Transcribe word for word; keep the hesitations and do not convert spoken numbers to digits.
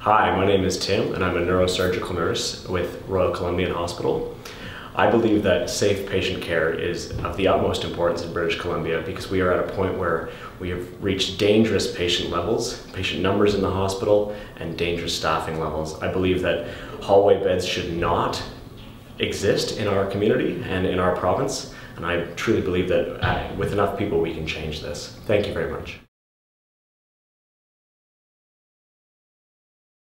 Hi, my name is Tim and I'm a neurosurgical nurse with Royal Columbian Hospital. I believe that safe patient care is of the utmost importance in British Columbia because we are at a point where we have reached dangerous patient levels, patient numbers in the hospital, and dangerous staffing levels. I believe that hallway beds should not exist in our community and in our province, and I truly believe that uh, with enough people we can change this. Thank you very much.